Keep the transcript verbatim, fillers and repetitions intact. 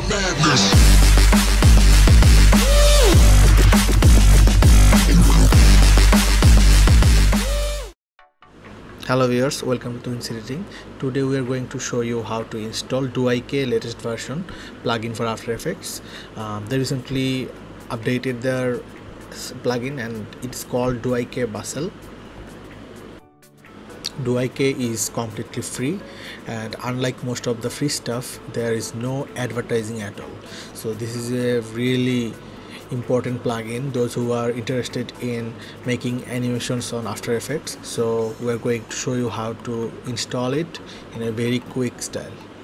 madness. Hello viewers, welcome to Tuhin Editing. Today we are going to show you how to install Duik latest version plugin for After Effects. Um, they recently updated their plugin and it's called Duik Bassel. Duik is completely free, and unlike most of the free stuff, there is no advertising at all. So this is a really important plugin those who are interested in making animations on After Effects. So we're going to show you how to install it in a very quick style.